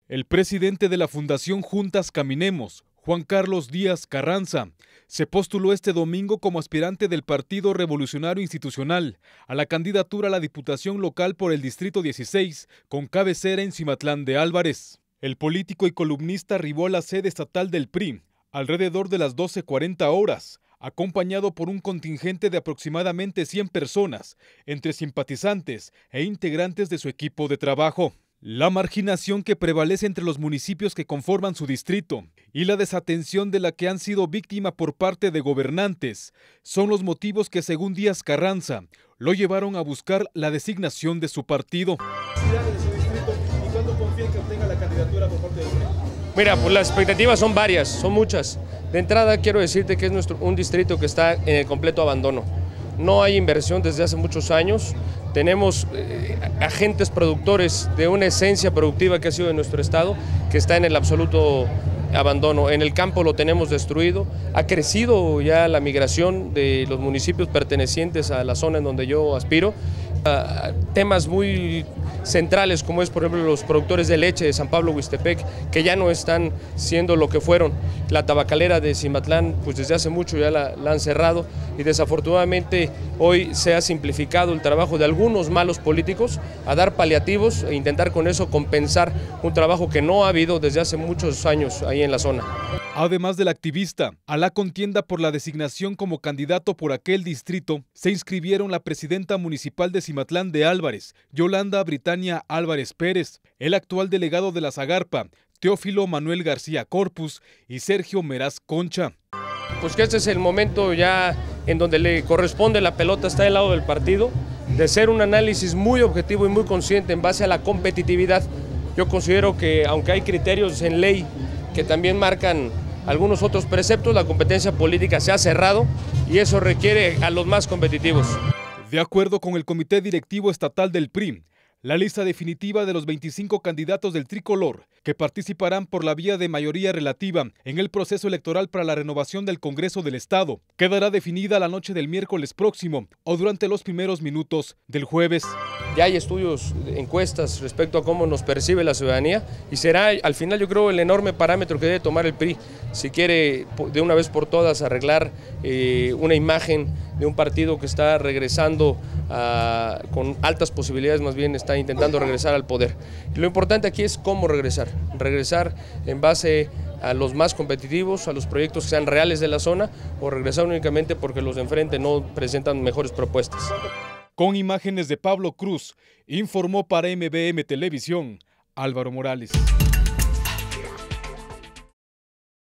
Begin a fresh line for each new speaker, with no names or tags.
El presidente de la Fundación Juntas Caminemos, Juan Carlos Díaz Carranza, se postuló este domingo como aspirante del Partido Revolucionario Institucional a la candidatura a la Diputación Local por el Distrito 16, con cabecera en Cimatlán de Álvarez. El político y columnista arribó a la sede estatal del PRI alrededor de las 12:40 horas, acompañado por un contingente de aproximadamente 100 personas, entre simpatizantes e integrantes de su equipo de trabajo. La marginación que prevalece entre los municipios que conforman su distrito y la desatención de la que han sido víctima por parte de gobernantes son los motivos que, según Díaz Carranza, lo llevaron a buscar la designación de su partido.
¿Y cuándo confía en que obtenga la candidatura por parte del PRI?
Mira, pues las expectativas son varias, son muchas. De entrada quiero decirte que es un distrito que está en el completo abandono. No hay inversión desde hace muchos años. Tenemos agentes productores de una esencia productiva que ha sido de nuestro estado, que está en el absoluto abandono. En el campo lo tenemos destruido. Ha crecido ya la migración de los municipios pertenecientes a la zona en donde yo aspiro. Temas muy centrales como es por ejemplo los productores de leche de San Pablo Huixtepec, que ya no están siendo lo que fueron. La tabacalera de Cimatlán pues desde hace mucho ya la han cerrado, y desafortunadamente hoy se ha simplificado el trabajo de algunos malos políticos a dar paliativos e intentar con eso compensar un trabajo que no ha habido desde hace muchos años ahí en la zona.
Además del activista, a la contienda por la designación como candidato por aquel distrito se inscribieron la presidenta municipal de Cimatlán de Álvarez, Yolanda Britania Álvarez Pérez, el actual delegado de la Zagarpa, Teófilo Manuel García Corpus, y Sergio Meraz Concha.
Pues que este es el momento ya en donde le corresponde, la pelota está del lado del partido, de hacer un análisis muy objetivo y muy consciente en base a la competitividad. Yo considero que aunque hay criterios en ley que también marcan algunos otros preceptos, la competencia política se ha cerrado y eso requiere a los más competitivos.
De acuerdo con el Comité Directivo Estatal del PRI, la lista definitiva de los 25 candidatos del tricolor que participarán por la vía de mayoría relativa en el proceso electoral para la renovación del Congreso del Estado quedará definida la noche del miércoles próximo o durante los primeros minutos del jueves.
Ya hay estudios, encuestas respecto a cómo nos percibe la ciudadanía, y será al final yo creo el enorme parámetro que debe tomar el PRI si quiere de una vez por todas arreglar una imagen de un partido que está regresando con altas posibilidades, más bien está intentando regresar al poder. Y lo importante aquí es cómo regresar en base a los más competitivos, a los proyectos que sean reales de la zona, o regresar únicamente porque los de enfrente no presentan mejores propuestas.
Con imágenes de Pablo Cruz, informó para MBM Televisión, Álvaro Morales.